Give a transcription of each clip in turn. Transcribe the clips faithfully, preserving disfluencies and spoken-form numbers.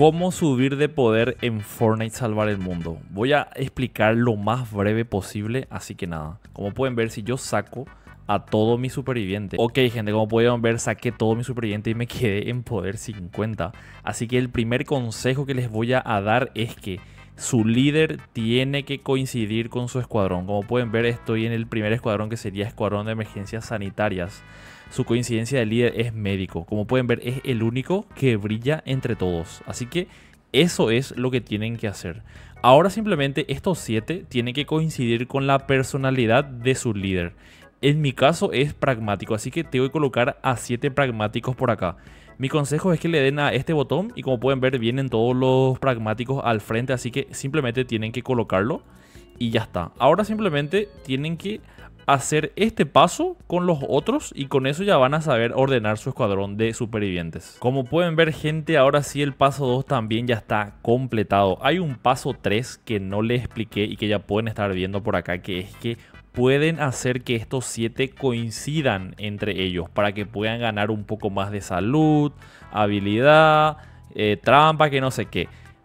¿Cómo subir de poder en Fortnite salvar el mundo? Voy a explicar lo más breve posible, así que nada. Como pueden ver, si yo saco a todo mi superviviente. Ok, gente, como pueden ver, saqué todo mi superviviente y me quedé en poder cincuenta. Así que el primer consejo que les voy a dar es que su líder tiene que coincidir con su escuadrón. Como pueden ver, estoy en el primer escuadrón, que sería Escuadrón de Emergencias Sanitarias. Su coincidencia de líder es médico. Como pueden ver, es el único que brilla entre todos. Así que eso es lo que tienen que hacer. Ahora simplemente estos siete tienen que coincidir con la personalidad de su líder. En mi caso es pragmático, así que tengo que colocar a siete pragmáticos por acá. Mi consejo es que le den a este botón y como pueden ver vienen todos los pragmáticos al frente, así que simplemente tienen que colocarlo y ya está. Ahora simplemente tienen que hacer este paso con los otros y con eso ya van a saber ordenar su escuadrón de supervivientes. Como pueden ver, gente, ahora sí el paso dos también ya está completado. Hay un paso tres que no les expliqué y que ya pueden estar viendo por acá, que es que pueden hacer que estos siete coincidan entre ellos para que puedan ganar un poco más de salud, habilidad, eh, trampa, que no sé qué.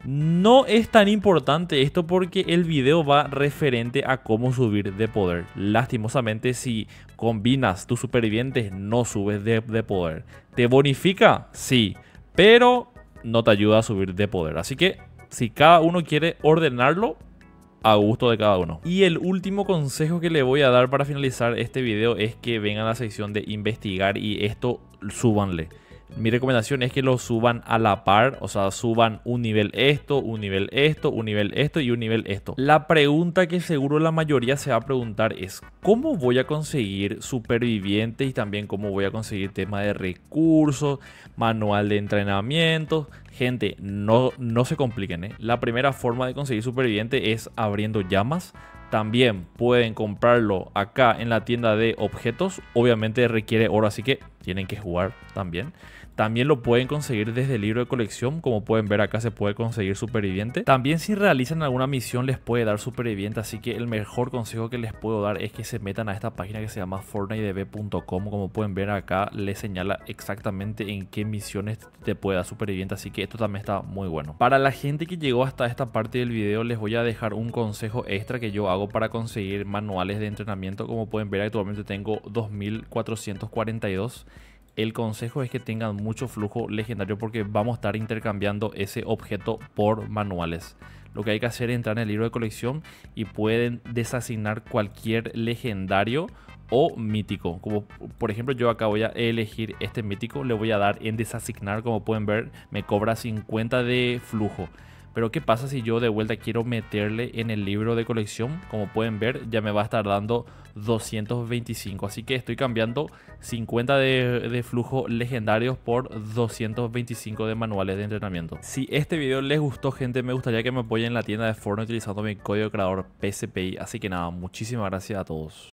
No es tan importante esto porque el video va referente a cómo subir de poder. Lastimosamente, si combinas tus supervivientes no subes de, de poder. ¿Te bonifica? Sí, pero no te ayuda a subir de poder. Así que si cada uno quiere ordenarlo, a gusto de cada uno. Y el último consejo que le voy a dar para finalizar este video es que vengan a la sección de investigar y esto súbanle. Mi recomendación es que lo suban a la par, o sea, suban un nivel esto, un nivel esto, un nivel esto y un nivel esto. La pregunta que seguro la mayoría se va a preguntar es ¿cómo voy a conseguir supervivientes y también cómo voy a conseguir tema de recursos, manual de entrenamiento? Gente, no, no se compliquen, ¿eh? La primera forma de conseguir superviviente es abriendo llamas. También pueden comprarlo acá en la tienda de objetos. Obviamente requiere oro, así que tienen que jugar también. También lo pueden conseguir desde el libro de colección. Como pueden ver, acá se puede conseguir superviviente. También si realizan alguna misión les puede dar superviviente. Así que el mejor consejo que les puedo dar es que se metan a esta página que se llama fortnite d b punto com. Como pueden ver acá les señala exactamente en qué misiones te puede dar superviviente. Así que esto también está muy bueno. Para la gente que llegó hasta esta parte del video les voy a dejar un consejo extra que yo hago para conseguir manuales de entrenamiento. Como pueden ver, actualmente tengo dos mil cuatrocientos cuarenta y dos. El consejo es que tengan mucho flujo legendario porque vamos a estar intercambiando ese objeto por manuales. Lo que hay que hacer es entrar en el libro de colección y pueden desasignar cualquier legendario o mítico. Como por ejemplo yo acá voy a elegir este mítico, le voy a dar en desasignar. Como pueden ver me cobra cincuenta de flujo. Pero ¿qué pasa si yo de vuelta quiero meterle en el libro de colección? Como pueden ver ya me va a estar dando doscientos veinticinco. Así que estoy cambiando cincuenta de, de flujo legendarios por doscientos veinticinco de manuales de entrenamiento. Si este video les gustó, gente, me gustaría que me apoyen en la tienda de Fortnite utilizando mi código creador P C P I. Así que nada, muchísimas gracias a todos.